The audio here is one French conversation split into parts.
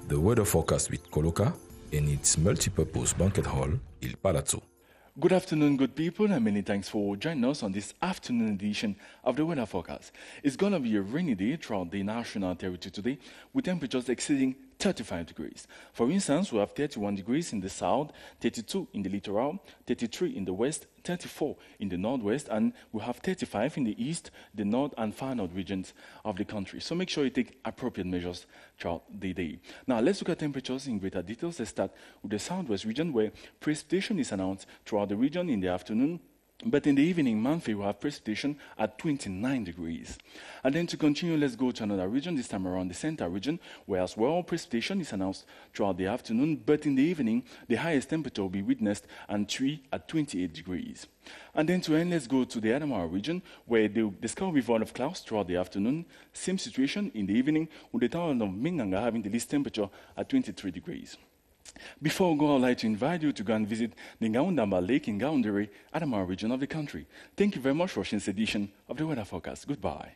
the weather forecast with Coloca and its multi-purpose banquet hall, Il Palazzo. Good afternoon, good people, and many thanks for joining us on this afternoon edition of the weather forecast. It's going to be a rainy day throughout the national territory today, with temperatures exceeding 35 degrees. For instance, we have 31 degrees in the south, 32 in the littoral, 33 in the west, 34 in the northwest, and we have 35 in the east, the north, and far north regions of the country. So make sure you take appropriate measures throughout the day. Now, let's look at temperatures in greater details. Let's start with the southwest region, where precipitation is announced throughout the region in the afternoon. But in the evening, Manfi will have precipitation at 29 degrees. And then to continue, let's go to another region, this time around the center region, where as well precipitation is announced throughout the afternoon. But in the evening, the highest temperature will be witnessed at 28 degrees. And then to end, let's go to the Adamawa region, where the sky will be void of clouds throughout the afternoon. Same situation in the evening, with the town of Minganga having the least temperature at 23 degrees. Before we go, I'd like to invite you to go and visit the Ngaundamba Lake in Ngaoundéré, Adamawa region of the country. Thank you very much for watching this edition of the Weather Forecast. Goodbye.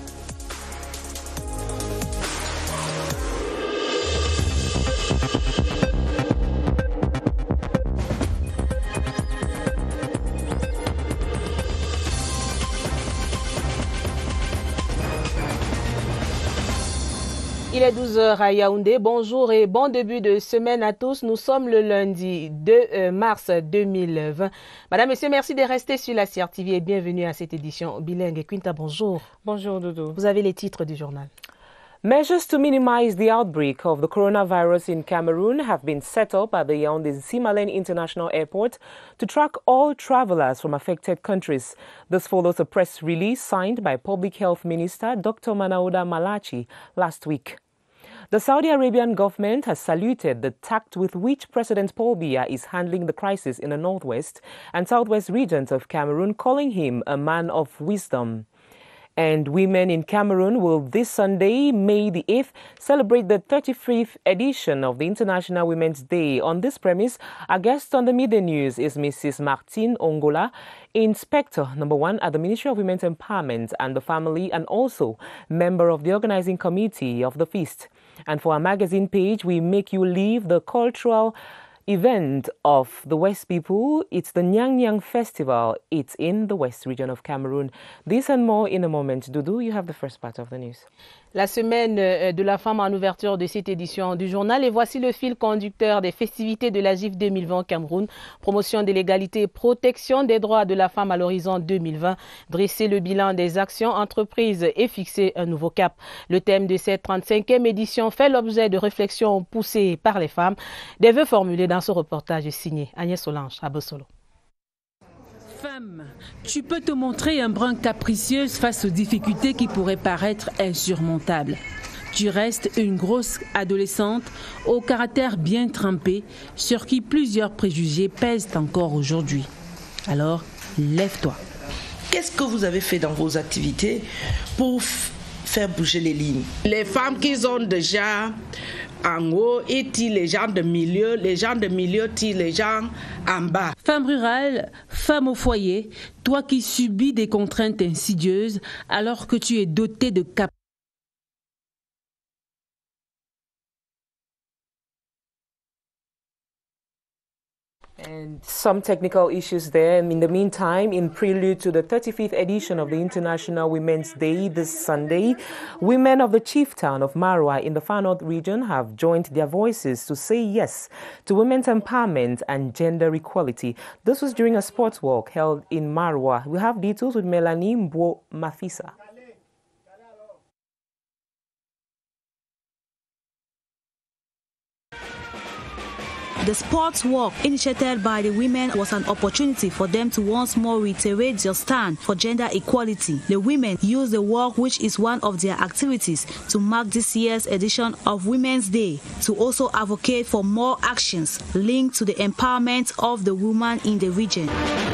Il est 12h à Yaoundé. Bonjour et bon début de semaine à tous. Nous sommes le lundi 2 mars 2020. Madame, Messieurs, merci de rester sur la CRTV et bienvenue à cette édition bilingue. Quinta, bonjour. Bonjour, Doudou. Vous avez les titres du journal. Measures to minimize the outbreak of the coronavirus in Cameroon have been set up at the Yaoundé Simalène International Airport to track all travelers from affected countries. This follows a press release signed by Public Health Minister Dr. Manaouda Malachi last week. The Saudi Arabian government has saluted the tact with which President Paul Biya is handling the crisis in the northwest and southwest regions of Cameroon, calling him a man of wisdom. And women in Cameroon will this Sunday, May the 8th, celebrate the 35th edition of the International Women's Day. On this premise, our guest on the Midday News is Mrs. Martine Ongola, Inspector number 1 at the Ministry of Women's Empowerment and the Family, and also member of the organizing committee of the feast. And for our magazine page, we make you live the cultural event of the West people. It's the Nyang Nyang Festival. It's in the West region of Cameroon. This and more in a moment. Doudou, you have the first part of the news. La semaine de la femme en ouverture de cette édition du journal. Et voici le fil conducteur des festivités de la GIF 2020 au Cameroun. Promotion de l'égalité et protection des droits de la femme à l'horizon 2020. Dresser le bilan des actions entreprises et fixer un nouveau cap. Le thème de cette 35e édition fait l'objet de réflexions poussées par les femmes. Des vœux formulés dans ce reportage signé Agnès Solange à Bossolo. Femme, tu peux te montrer un brin capricieuse face aux difficultés qui pourraient paraître insurmontables. Tu restes une grosse adolescente au caractère bien trempé, sur qui plusieurs préjugés pèsent encore aujourd'hui. Alors, lève-toi. Qu'est-ce que vous avez fait dans vos activités pour faire bouger les lignes? Les femmes qui sont déjà en haut, ils tirent les gens de milieu tirent les gens en bas. Femme rurale, femme au foyer, toi qui subis des contraintes insidieuses alors que tu es dotée de capacités. And some technical issues there. In the meantime, in prelude to the 35th edition of the International Women's Day this Sunday, women of the chief town of Marwa in the Far North region have joined their voices to say yes to women's empowerment and gender equality. This was during a sports walk held in Marwa. We have details with Melanie Mbo Mafisa. The sports walk initiated by the women was an opportunity for them to once more reiterate their stand for gender equality. The women used the walk, which is one of their activities, to mark this year's edition of Women's Day, to also advocate for more actions linked to the empowerment of the woman in the region.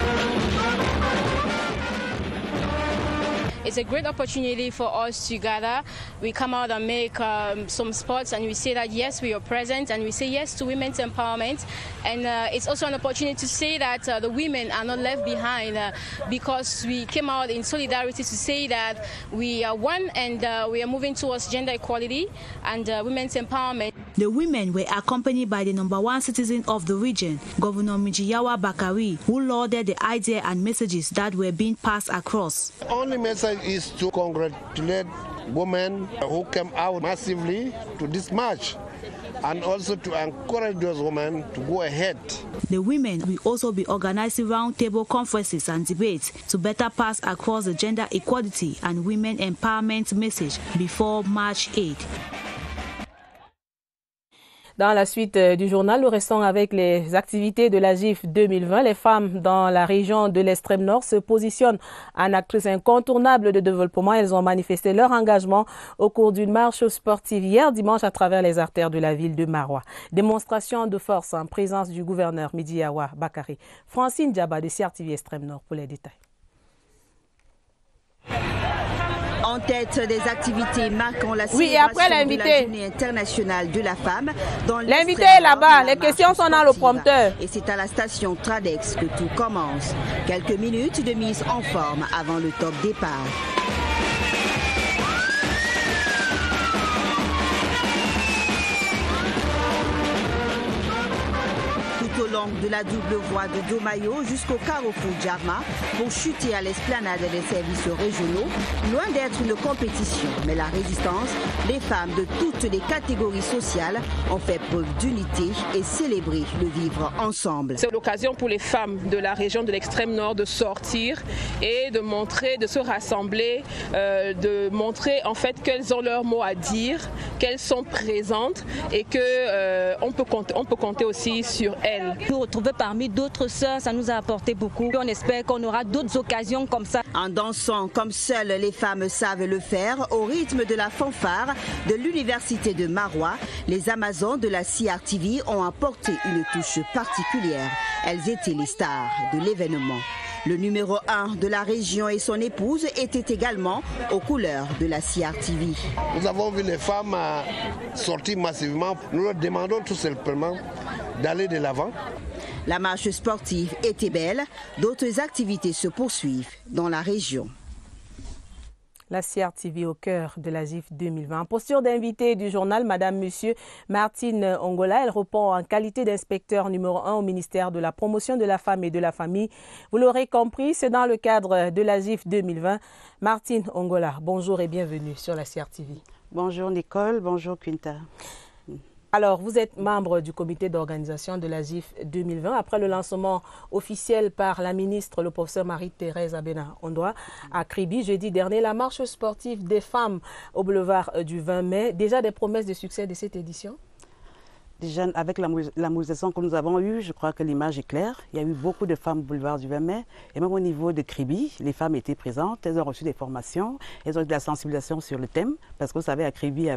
It's a great opportunity for us to gather. We come out and make some sports, and we say that yes, we are present, and we say yes to women's empowerment. And it's also an opportunity to say that the women are not left behind because we came out in solidarity to say that we are one, and we are moving towards gender equality and women's empowerment. The women were accompanied by the #1 citizen of the region, Governor Mijiyawa Bakari, who lauded the idea and messages that were being passed across. The only message is to congratulate women who came out massively to this march, and also to encourage those women to go ahead. The women will also be organizing roundtable conferences and debates to better pass across the gender equality and women empowerment message before March 8. Dans la suite du journal, nous restons avec les activités de la GIF 2020. Les femmes dans la région de l'extrême nord se positionnent en actrices incontournables de développement. Elles ont manifesté leur engagement au cours d'une marche sportive hier dimanche à travers les artères de la ville de Maroua. Démonstration de force en présence du gouverneur Mijiyawa Bakari. Francine Diaba de CRTV Extrême Nord pour les détails. En tête des activités marquant la célébration de la Journée internationale de la femme. L'invité est là-bas, les questions sont dans le prompteur. Et c'est à la station Tradex que tout commence. Quelques minutes de mise en forme avant le top départ. Tout au long de la double voie de Domayo jusqu'au carrefour Djarma pour chuter à l'esplanade des services régionaux, loin d'être une compétition, mais la résistance, les femmes de toutes les catégories sociales ont fait preuve d'unité et célébré le vivre ensemble. C'est l'occasion pour les femmes de la région de l'extrême nord de sortir et de montrer, de se rassembler, de montrer en fait qu'elles ont leur mot à dire, qu'elles sont présentes et que on peut compter aussi sur elles. Nous retrouver parmi d'autres sœurs, ça nous a apporté beaucoup. On espère qu'on aura d'autres occasions comme ça. En dansant comme seules les femmes savent le faire, au rythme de la fanfare de l'université de Maroua, les Amazones de la CRTV ont apporté une touche particulière. Elles étaient les stars de l'événement. Le numéro 1 de la région et son épouse étaient également aux couleurs de la CRTV. Nous avons vu les femmes sortir massivement. Nous leur demandons tout simplement d'aller de l'avant. La marche sportive était belle. D'autres activités se poursuivent dans la région. La CRTV au cœur de la GIF 2020. En posture d'invité du journal, Monsieur Martine Ongola, elle répond en qualité d'inspecteur numéro 1 au ministère de la Promotion de la Femme et de la Famille. Vous l'aurez compris, c'est dans le cadre de la GIF 2020. Martine Ongola, bonjour et bienvenue sur la CRTV. Bonjour Nicole, bonjour Quinta. Alors, vous êtes membre du comité d'organisation de la GIF 2020. Après le lancement officiel par la ministre, le professeur Marie-Thérèse Abena-Ondoa, à Kribi, jeudi dernier, la marche sportive des femmes au boulevard du 20 mai. Déjà des promesses de succès de cette édition? Déjà, avec la mobilisation que nous avons eue, je crois que l'image est claire. Il y a eu beaucoup de femmes au boulevard du 20 mai. Et même au niveau de Kribi, les femmes étaient présentes. Elles ont reçu des formations. Elles ont eu de la sensibilisation sur le thème. Parce que vous savez, à Kribi,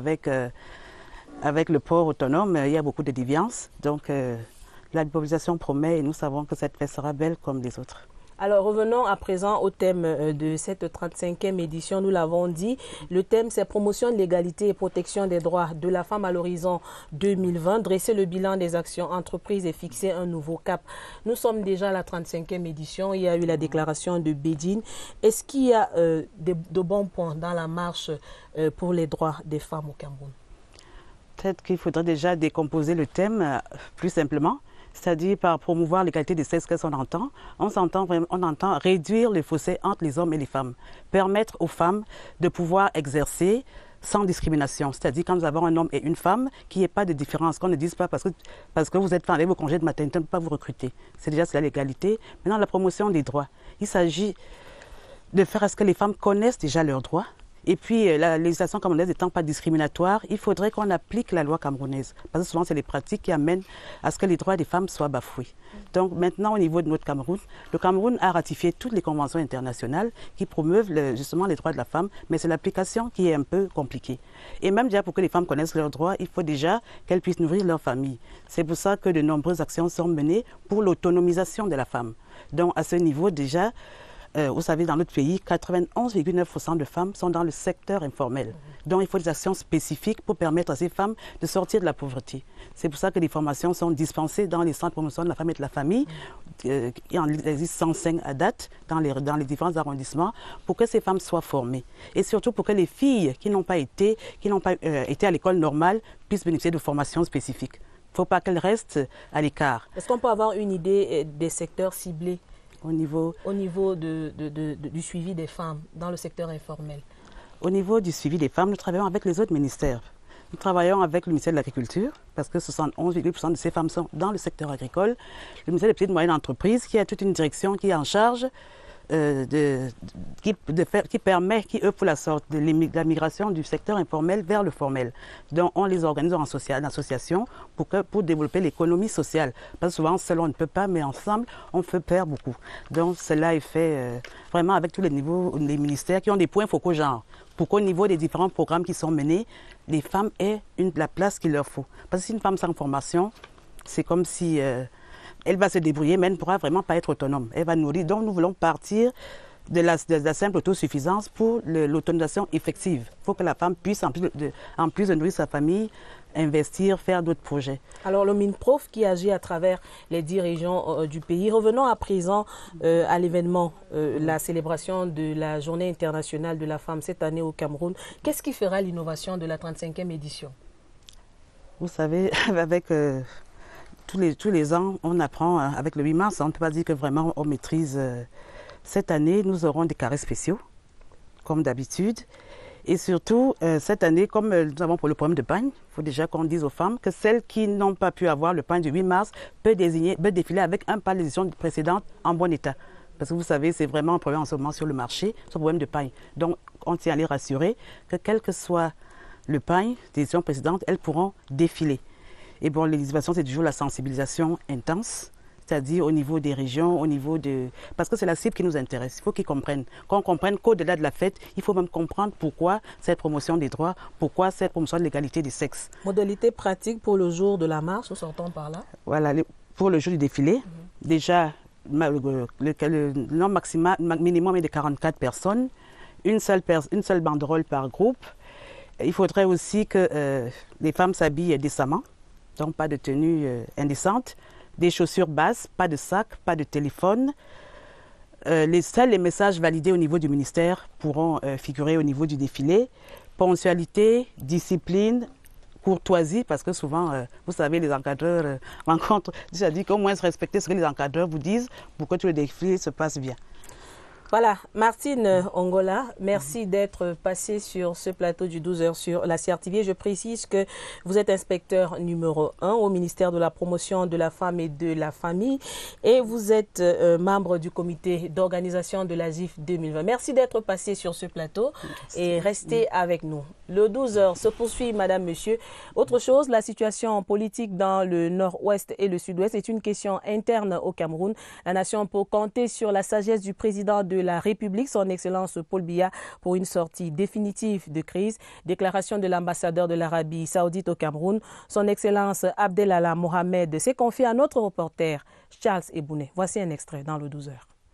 avec le port autonome, il y a beaucoup de déviances. Donc, la mobilisation promet et nous savons que cette fête sera belle comme les autres. Alors, revenons à présent au thème de cette 35e édition. Nous l'avons dit, le thème, c'est promotion de l'égalité et protection des droits de la femme à l'horizon 2020. Dresser le bilan des actions entreprises et fixer un nouveau cap. Nous sommes déjà à la 35e édition. Il y a eu la déclaration de Beijing. Est-ce qu'il y a de bons points dans la marche pour les droits des femmes au Cameroun? Peut-être qu'il faudrait déjà décomposer le thème plus simplement, c'est-à-dire par promouvoir l'égalité des sexes. Qu'est-ce qu'on entend? On entend réduire le fossé entre les hommes et les femmes, permettre aux femmes de pouvoir exercer sans discrimination, c'est-à-dire quand nous avons un homme et une femme, qu'il n'y ait pas de différence, qu'on ne dise pas parce que vous êtes femme avec vos congés de maternité, on ne peut pas vous recruter. C'est déjà l'égalité. Maintenant, la promotion des droits. Il s'agit de faire à ce que les femmes connaissent déjà leurs droits. Et puis, la législation camerounaise n'étant pas discriminatoire, il faudrait qu'on applique la loi camerounaise. Parce que souvent, c'est les pratiques qui amènent à ce que les droits des femmes soient bafoués. Donc, maintenant, au niveau de notre Cameroun, le Cameroun a ratifié toutes les conventions internationales qui promeuvent justement les droits de la femme, mais c'est l'application qui est un peu compliquée. Et même déjà, pour que les femmes connaissent leurs droits, il faut déjà qu'elles puissent nourrir leur famille. C'est pour ça que de nombreuses actions sont menées pour l'autonomisation de la femme. Donc, à ce niveau, déjà, vous savez, dans notre pays, 91,9% de femmes sont dans le secteur informel. Donc, il faut des actions spécifiques pour permettre à ces femmes de sortir de la pauvreté. C'est pour ça que les formations sont dispensées dans les centres de promotion de la femme et de la famille. Il existe 105 à date dans les différents arrondissements pour que ces femmes soient formées. Et surtout pour que les filles qui n'ont pas été à l'école normale puissent bénéficier de formations spécifiques. Il ne faut pas qu'elles restent à l'écart. Est-ce qu'on peut avoir une idée des secteurs ciblés au niveau du suivi des femmes dans le secteur informel? Au niveau du suivi des femmes, nous travaillons avec les autres ministères. Nous travaillons avec le ministère de l'Agriculture, parce que 71,8% de ces femmes sont dans le secteur agricole. Le ministère des petites et moyennes entreprises, qui a toute une direction qui est en charge, qui permet, pour la sorte de la migration du secteur informel vers le formel. Donc, on les organise en association pour développer l'économie sociale. Parce que souvent, seul on ne peut pas, mais ensemble, on peut faire beaucoup. Donc, cela est fait vraiment avec tous les niveaux, les ministères qui ont des points focaux genre. Pour qu'au niveau des différents programmes qui sont menés, les femmes aient la place qu'il leur faut. Parce que si une femme sans formation, c'est comme si elle va se débrouiller, mais elle ne pourra vraiment pas être autonome. Elle va nourrir. Donc nous voulons partir de la simple autosuffisance pour l'autonomisation effective. Il faut que la femme puisse, en plus de nourrir sa famille, investir, faire d'autres projets. Alors le MINPROF qui agit à travers les 10 régions du pays. Revenons à présent à l'événement, la célébration de la Journée internationale de la femme cette année au Cameroun. Qu'est-ce qui fera l'innovation de la 35e édition? Vous savez, avec tous les ans, on apprend avec le 8 mars, on ne peut pas dire que vraiment on maîtrise. Cette année, nous aurons des carrés spéciaux, comme d'habitude. Et surtout, cette année, comme nous avons pour le problème de pagne, il faut déjà qu'on dise aux femmes que celles qui n'ont pas pu avoir le pagne du 8 mars peuvent défiler avec un pas de l'édition précédente en bon état. Parce que vous savez, c'est vraiment un problème en ce moment sur le marché, ce problème de pagne. Donc, on tient à les rassurer que quel que soit le pagne des éditions précédentes, elles pourront défiler. Et bon, l'éducation, c'est toujours la sensibilisation intense. C'est-à-dire au niveau des régions, au niveau de... Parce que c'est la cible qui nous intéresse. Il faut qu'ils comprennent. Qu'on comprenne qu'au-delà de la fête, il faut même comprendre pourquoi cette promotion des droits, pourquoi cette promotion de l'égalité des sexes. Modalité pratique pour le jour de la marche, nous sortons par là. Voilà, pour le jour du défilé, déjà, le nombre minimum est de 44 personnes, une seule banderole par groupe. Il faudrait aussi que les femmes s'habillent décemment, donc pas de tenue indécente. Des chaussures basses, pas de sac, pas de téléphone. Seuls les messages validés au niveau du ministère pourront figurer au niveau du défilé. Ponctualité, discipline, courtoisie, parce que souvent, vous savez, les encadreurs rencontrent, c'est-à-dire qu'au moins se respecter ce que les encadreurs vous disent pour que tout le défilé se passe bien. Voilà, Martine Ongola, merci d'être passée sur ce plateau du 12h sur la CRTV. Je précise que vous êtes inspecteur numéro 1 au ministère de la promotion de la femme et de la famille et vous êtes membre du comité d'organisation de la GIF 2020. Merci d'être passé sur ce plateau et restez avec nous. Le 12h se poursuit, madame, monsieur. Autre chose, la situation politique dans le nord-ouest et le sud-ouest est une question interne au Cameroun. La nation peut compter sur la sagesse du président de la République, son Excellence Paul Biya, pour une sortie définitive de crise. Déclaration de l'ambassadeur de l'Arabie Saoudite au Cameroun. Son Excellence Abdelala Mohamed s'est confié à notre reporter Charles Ebouné. Voici un extrait dans le 12h.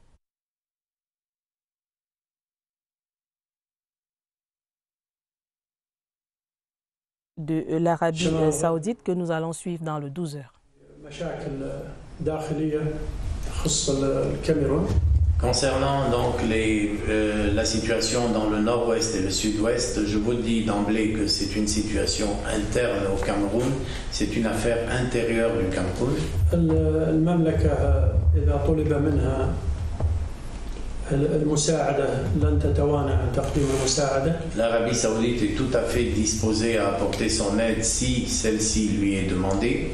De l'Arabie Saoudite que nous allons suivre dans le 12h. Concernant donc la situation dans le nord-ouest et le sud-ouest, je vous dis d'emblée que c'est une situation interne au Cameroun, c'est une affaire intérieure du Cameroun. L'Arabie Saoudite est tout à fait disposée à apporter son aide si celle-ci lui est demandée.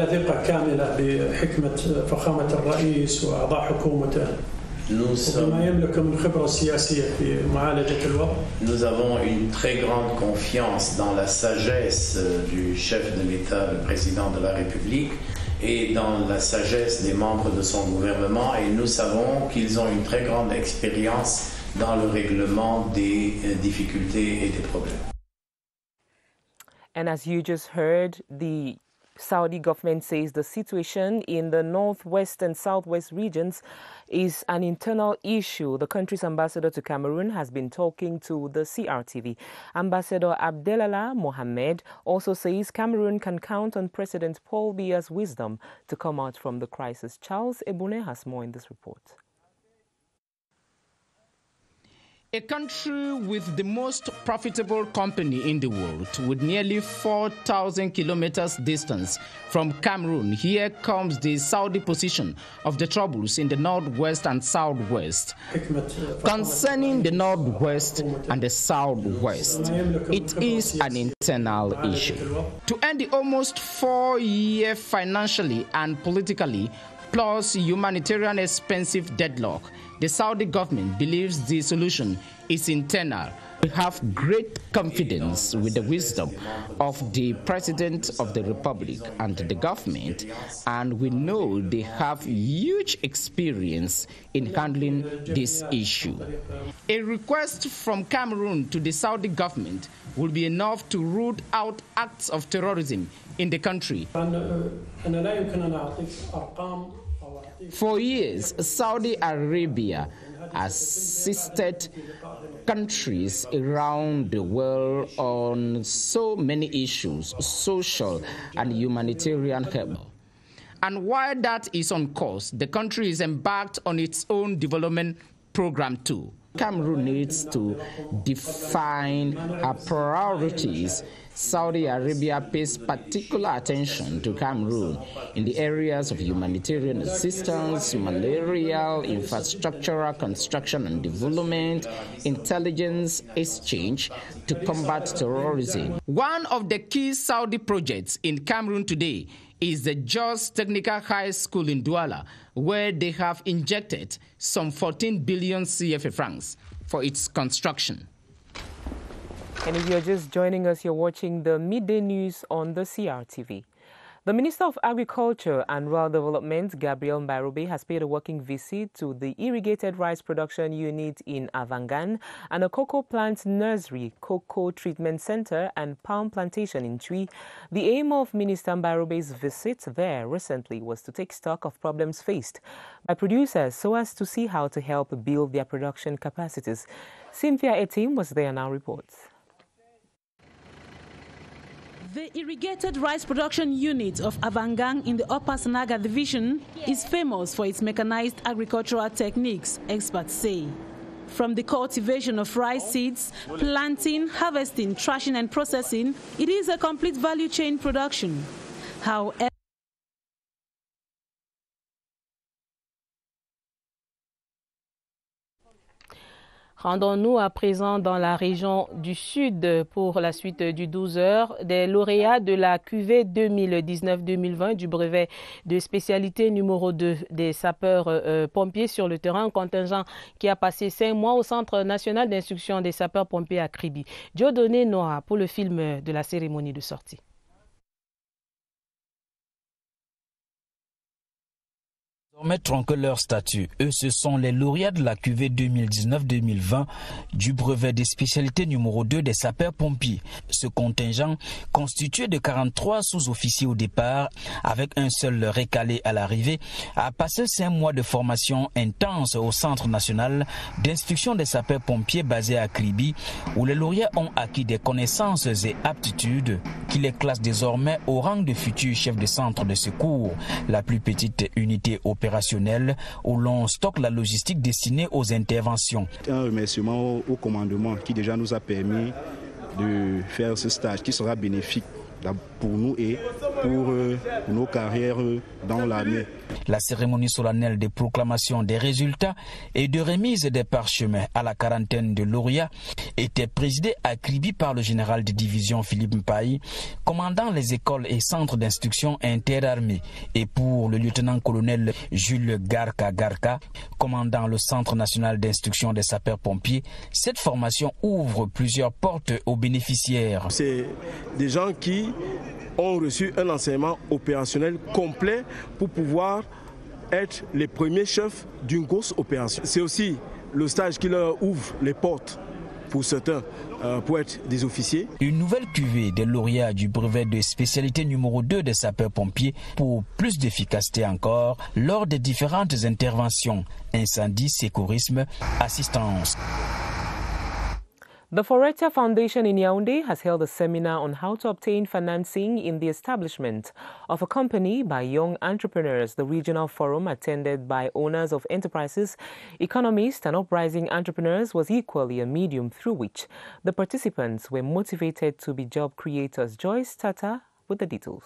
Nous avons une très grande confiance dans la sagesse du chef de l'État, le président de la République, et dans la sagesse des membres de son gouvernement, et nous savons qu'ils ont une très grande expérience dans le règlement des difficultés et des problèmes. And as you just heard, the Saudi government says the situation in the northwest and southwest regions is an internal issue. The country's ambassador to Cameroon has been talking to the CRTV. Ambassador Abdelala Mohamed also says Cameroon can count on President Paul Biya's wisdom to come out from the crisis. Charles Ebune has more in this report. A country with the most profitable company in the world, with nearly 4,000 kilometers distance from Cameroon, here comes the Saudi position of the troubles in the northwest and southwest. Concerning the northwest and the southwest, it is an internal issue. To end the almost 4-year financially and politically, plus humanitarian expensive deadlock, the Saudi government believes the solution is internal. We have great confidence with the wisdom of the President of the Republic and the government, and we know they have huge experience in handling this issue. A request from Cameroon to the Saudi government will be enough to root out acts of terrorism in the country. For years, Saudi Arabia assisted countries around the world on so many issues, social and humanitarian help. And while that is on course, the country is embarked on its own development program too. Cameroon needs to define her priorities. Saudi Arabia pays particular attention to Cameroon in the areas of humanitarian assistance, malarial, infrastructural construction and development, intelligence exchange to combat terrorism. One of the key Saudi projects in Cameroon today is the Jos Technical High School in Douala, where they have injected some 14 billion CFA francs for its construction. And if you're just joining us, you're watching the midday news on the CRTV. The Minister of Agriculture and Rural Development, Gabriel Mbairobe, has paid a working visit to the irrigated rice production unit in Avangan and a cocoa plant nursery, cocoa treatment center and palm plantation in Twi. The aim of Minister Mbairobe's visit there recently was to take stock of problems faced by producers so as to see how to help build their production capacities. Cynthia Etim was there now reports. The irrigated rice production unit of Avangan in the Upper Sanaga division is famous for its mechanized agricultural techniques, experts say. From the cultivation of rice seeds, planting, harvesting, thrashing and processing, it is a complete value chain production. However, rendons-nous à présent dans la région du Sud pour la suite du 12h. Des lauréats de la cuvée 2019-2020 du brevet de spécialité numéro 2 des sapeurs-pompiers sur le terrain, un contingent qui a passé 5 mois au Centre national d'instruction des sapeurs-pompiers à Kribi. Dieudonné Noah pour le film de la cérémonie de sortie. Tronquent leur statut. Eux, ce sont les lauréats de la cuvée 2019-2020 du brevet des spécialités numéro 2 des sapeurs-pompiers. Ce contingent, constitué de 43 sous-officiers au départ, avec un seul récalé à l'arrivée, a passé 5 mois de formation intense au Centre national d'instruction des sapeurs-pompiers basé à Kribi, où les lauréats ont acquis des connaissances et aptitudes qui les classent désormais au rang de futurs chefs de centre de secours, la plus petite unité opérationnelle où l'on stocke la logistique destinée aux interventions. Un remerciement au commandement qui déjà nous a permis de faire ce stage qui sera bénéfique pour nous et pour nos carrières dans l'armée. La cérémonie solennelle de proclamation des résultats et de remise des parchemins à la quarantaine de lauréats était présidée à Kribi par le général de division Philippe Mpaï, commandant les écoles et centres d'instruction interarmées, et pour le lieutenant-colonel Jules Garka, commandant le Centre national d'instruction des sapeurs-pompiers. Cette formation ouvre plusieurs portes aux bénéficiaires. C'est des gens qui ont reçu un enseignement opérationnel complet pour pouvoir être les premiers chefs d'une grosse opération. C'est aussi le stage qui leur ouvre les portes pour certains, pour être des officiers. Une nouvelle cuvée des lauréats du brevet de spécialité numéro 2 des sapeurs-pompiers pour plus d'efficacité encore lors des différentes interventions, incendie, sécurisme, assistance. The Foretia Foundation in Yaoundé has held a seminar on how to obtain financing in the establishment of a company by young entrepreneurs. The regional forum, attended by owners of enterprises, economists and uprising entrepreneurs, was equally a medium through which the participants were motivated to be job creators. Joyce Tata with the details.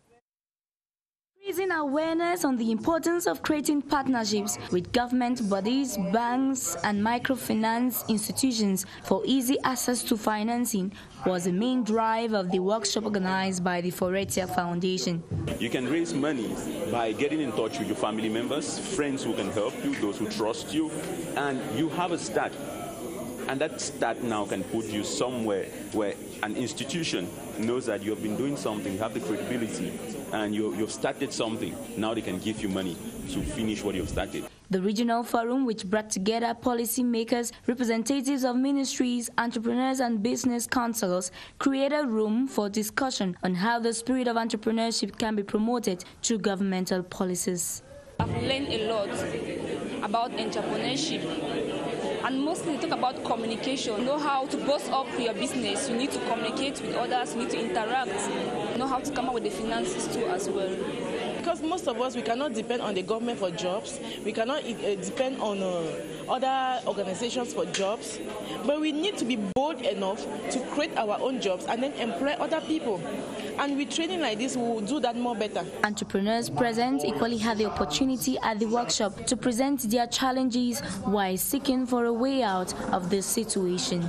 Raising awareness on the importance of creating partnerships with government bodies, banks and microfinance institutions for easy access to financing was the main drive of the workshop organized by the Foretia Foundation. You can raise money by getting in touch with your family members, friends who can help you, those who trust you, and you have a start. And that start now can put you somewhere where an institution knows that you have been doing something, you have the credibility, and you've started something. Now they can give you money to finish what you've started. The regional forum, which brought together policymakers, representatives of ministries, entrepreneurs and business councils, created room for discussion on how the spirit of entrepreneurship can be promoted through governmental policies. I've learned a lot about entrepreneurship. And mostly they talk about communication. You know how to boss up your business. You need to communicate with others. You need to interact. You know how to come up with the finances too as well. Because most of us, we cannot depend on the government for jobs. We cannot depend on other organizations for jobs. But we need to be bold enough to create our own jobs and then employ other people. And with training like this, we will do that more better. Entrepreneurs present equally had the opportunity at the workshop to present their challenges while seeking for a way out of this situation.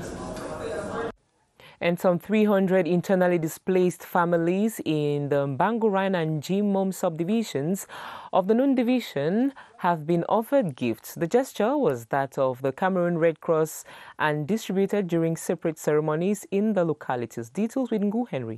And some 300 internally displaced families in the Banguran and Jimom subdivisions of the Nun Division have been offered gifts. The gesture was that of the Cameroon Red Cross and distributed during separate ceremonies in the localities. Details with Ngu Henry.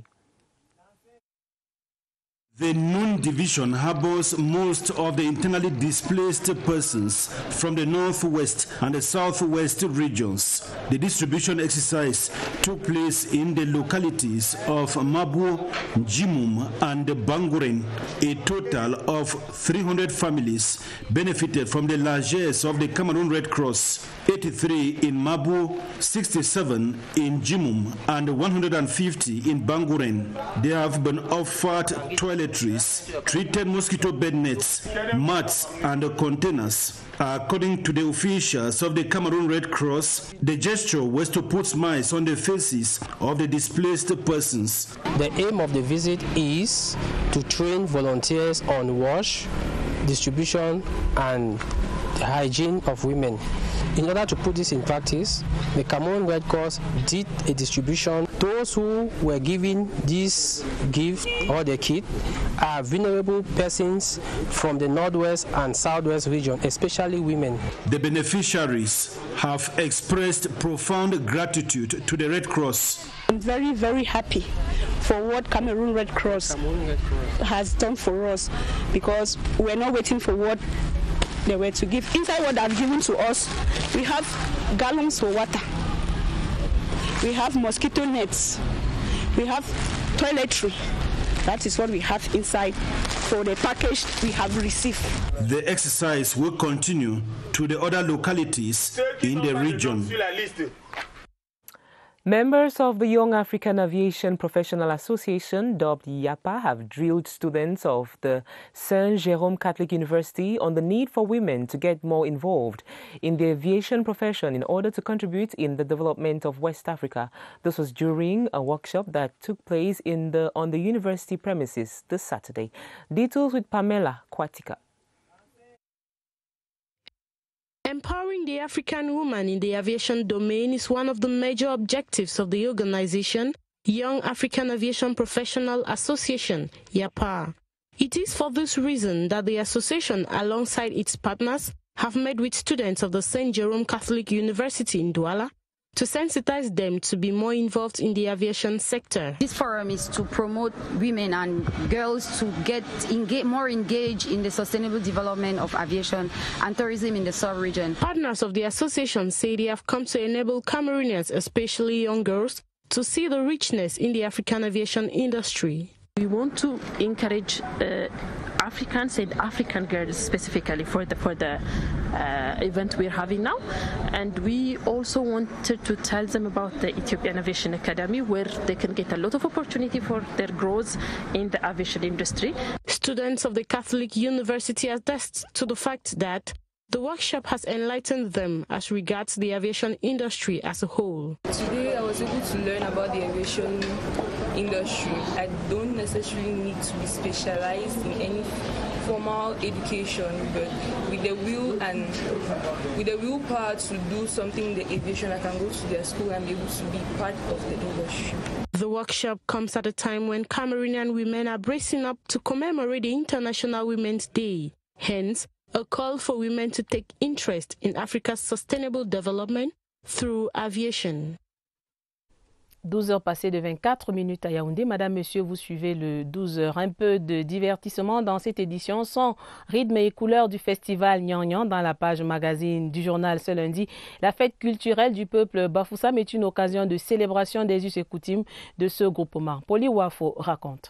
The Nun Division harbors most of the internally displaced persons from the northwest and the southwest regions. The distribution exercise took place in the localities of Mabu, Jimum, and Banguren. A total of 300 families benefited from the largesse of the Cameroon Red Cross. 83 in Mabu, 67 in Jimum, and 150 in Banguren. They have been offered toiletries, treated mosquito bed nets, mats, and containers. According to the officials of the Cameroon Red Cross, the gesture was to put smiles on the faces of the displaced persons. The aim of the visit is to train volunteers on wash, distribution, and hygiene of women. In order to put this in practice, the Cameroon Red Cross did a distribution. Those who were given this gift or the kit are vulnerable persons from the northwest and southwest region, especially women. The beneficiaries have expressed profound gratitude to the Red Cross. I'm very, very happy for what Cameroon Red Cross has done for us, because we're not waiting for what they were to give. Inside what they've given to us, we have gallons for water, we have mosquito nets, we have toiletry. That is what we have inside for the package we have received. The exercise will continue to the other localities in the region. Members of the Young African Aviation Professional Association, dubbed YAPA, have drilled students of the Saint Jerome Catholic University on the need for women to get more involved in the aviation profession in order to contribute in the development of West Africa. This was during a workshop that took place on the university premises this Saturday. Details with Pamela Kwatika. Empowering the African woman in the aviation domain is one of the major objectives of the organization, Young African Aviation Professional Association, YAPA. It is for this reason that the association, alongside its partners, have met with students of the St. Jerome Catholic University in Douala to sensitize them to be more involved in the aviation sector. This forum is to promote women and girls to get more engaged in the sustainable development of aviation and tourism in the sub-region. Partners of the association say they have come to enable Cameroonians, especially young girls, to see the richness in the African aviation industry. We want to encourage Africans and African girls specifically for the event we're having now, and we also wanted to tell them about the Ethiopian Aviation Academy, where they can get a lot of opportunity for their growth in the aviation industry. Students of the Catholic University attest to the fact that the workshop has enlightened them as regards the aviation industry as a whole. Today I was able to learn about the aviation industry. I don't necessarily need to be specialized in any formal education, but with the willpower to do something in the aviation, I can go to their school and be able to be part of the industry. The workshop comes at a time when Cameroonian women are bracing up to commemorate the International Women's Day. Hence, a call for women to take interest in Africa's sustainable development through aviation. 12 heures passées de 24 minutes à Yaoundé. Madame, Monsieur, vous suivez le 12 heures. Un peu de divertissement dans cette édition. Son rythme et couleurs du festival Nyan dans la page magazine du journal ce lundi. La fête culturelle du peuple Bafoussam est une occasion de célébration des us et coutumes de ce groupement. Poli Wafo raconte.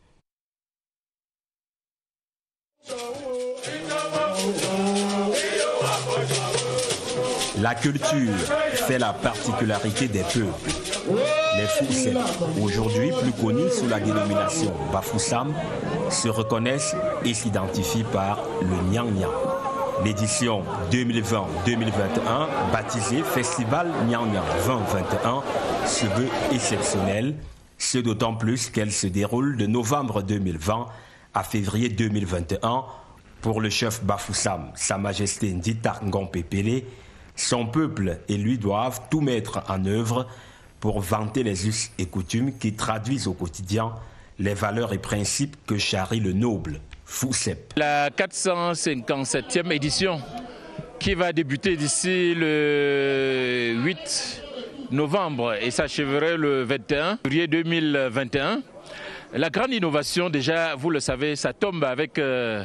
La culture fait la particularité des peuples. Les Foussem, aujourd'hui plus connus sous la dénomination Bafoussam, se reconnaissent et s'identifient par le Nyang Nyang. L'édition 2020-2021, baptisée Festival Nyang Nyang 2021, se veut exceptionnelle, ce d'autant plus qu'elle se déroule de novembre 2020 à février 2021 pour le chef Bafoussam, Sa Majesté Ndita Ngompe Pélé. Son peuple et lui doivent tout mettre en œuvre pour vanter les us et coutumes qui traduisent au quotidien les valeurs et principes que charrie le noble Foussep. La 457e édition qui va débuter d'ici le 8 novembre et s'achèverait le 21 février 2021. La grande innovation, déjà, vous le savez, ça tombe avec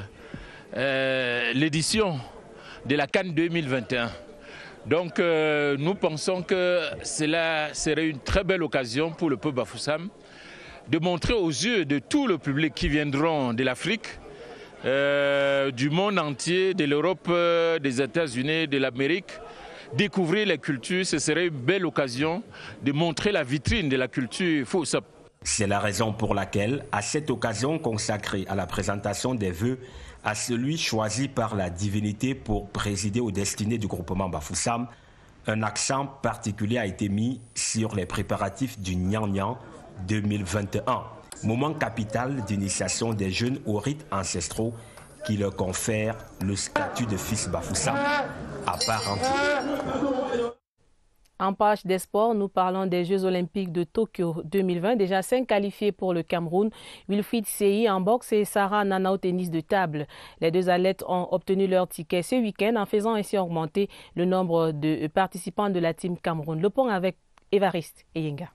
l'édition de la CAN 2021. Donc nous pensons que cela serait une très belle occasion pour le peuple Bafoussam de montrer aux yeux de tout le public qui viendront de l'Afrique, du monde entier, de l'Europe, des États-Unis, de l'Amérique, découvrir les cultures. Ce serait une belle occasion de montrer la vitrine de la culture Foussam. C'est la raison pour laquelle, à cette occasion consacrée à la présentation des vœux à celui choisi par la divinité pour présider aux destinées du groupement Bafoussam, un accent particulier a été mis sur les préparatifs du Nyang Nyang 2021, moment capital d'initiation des jeunes aux rites ancestraux qui leur confère le statut de fils Bafoussam à part entière. En page des sports, nous parlons des Jeux Olympiques de Tokyo 2020. Déjà 5 qualifiés pour le Cameroun. Wilfried Seyi en boxe et Sarah Nana au tennis de table. Les deux athlètes ont obtenu leur ticket ce week-end en faisant ainsi augmenter le nombre de participants de la team Cameroun. Le point avec Évariste et Yenga.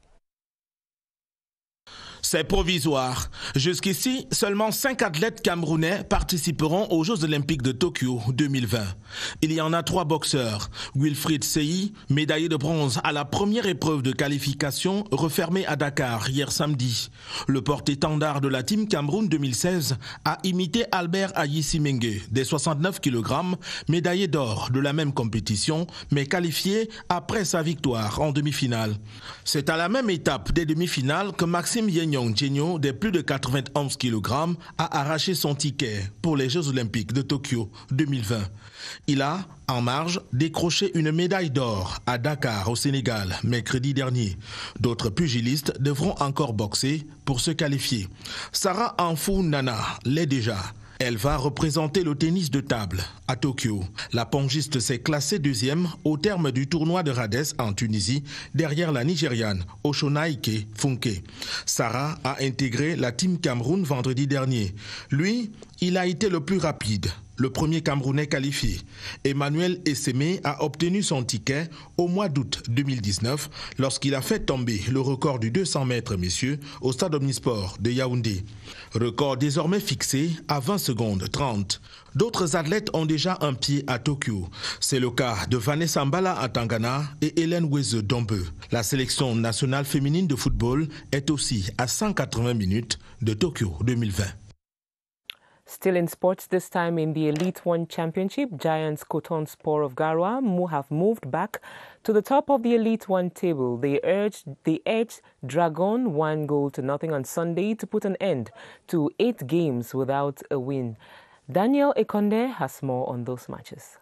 C'est provisoire. Jusqu'ici, seulement 5 athlètes camerounais participeront aux Jeux Olympiques de Tokyo 2020. Il y en a 3 boxeurs. Wilfried Seyi, médaillé de bronze à la première épreuve de qualification refermée à Dakar hier samedi. Le porte-étendard de la Team Cameroun 2016 a imité Albert Ayissimengue, des 69 kg, médaillé d'or de la même compétition, mais qualifié après sa victoire en demi-finale. C'est à la même étape des demi-finales que Maxime Yenyon Genyo, des plus de 91 kg, a arraché son ticket pour les Jeux Olympiques de Tokyo 2020. Il a, en marge, décroché une médaille d'or à Dakar, au Sénégal, mercredi dernier. D'autres pugilistes devront encore boxer pour se qualifier. Sarah Anfou Nana l'est déjà. Elle va représenter le tennis de table à Tokyo. La pongiste s'est classée 2e au terme du tournoi de Rades en Tunisie, derrière la Nigériane Oshonaike Funke. Sarah a intégré la Team Cameroun vendredi dernier. Lui, il a été le plus rapide. le premier Camerounais qualifié. Emmanuel Essémé a obtenu son ticket au mois d'août 2019 lorsqu'il a fait tomber le record du 200 mètres messieurs au stade Omnisport de Yaoundé. Record désormais fixé à 20 secondes 30. D'autres athlètes ont déjà un pied à Tokyo. C'est le cas de Vanessa Mbala à Tangana et Hélène Weze Dombe. La sélection nationale féminine de football est aussi à 180 minutes de Tokyo 2020. Still in sports, this time in the Elite One Championship, Giants Coton Sport of Garoua have moved back to the top of the Elite One table. They edged Dragon 1-0 on Sunday to put an end to 8 games without a win. Daniel Ekonde has more on those matches.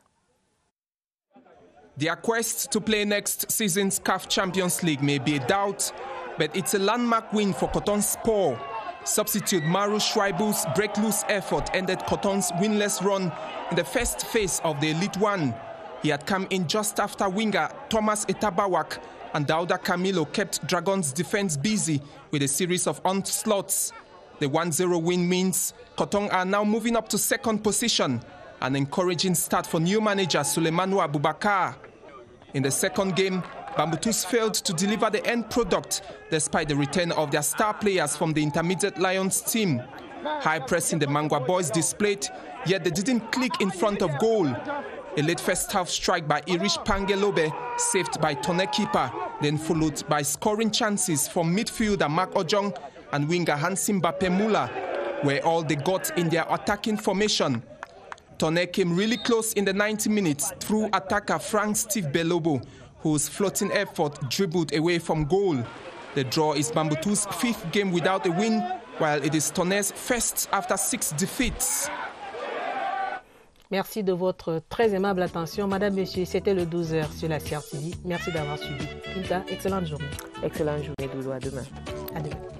Their quest to play next season's CAF Champions League may be a doubt, but it's a landmark win for Coton Sport. Substitute Maru Schreibu's break-loose effort ended Coton's winless run in the first phase of the Elite One. He had come in just after winger Thomas Etabawak and Dauda Camilo kept Dragons' defense busy with a series of onslaughts. The 1-0 win means Coton are now moving up to second position, an encouraging start for new manager Suleimanu Abubakar. In the second game, Bambutus failed to deliver the end product despite the return of their star players from the Intermediate Lions team. High pressing the Mangwa boys displayed, yet they didn't click in front of goal. A late first half strike by Irish Pangelobe, saved by Tone keeper, then followed by scoring chances from midfielder Mark Ojong and winger Hansim Bapemula, were all they got in their attacking formation. Tone came really close in the 90 minutes through attacker Frank Steve Belobo, whose floating effort dribbled away from goal. The draw is Bambutu's 5th game without a win, while it is Tonner's first after 6 defeats. Merci de votre très aimable attention. Madame, Monsieur, c'était le 12h sur la CRTV. Merci d'avoir suivi. Kinta, excellente journée. Excellente journée, Doudou. À demain. À demain.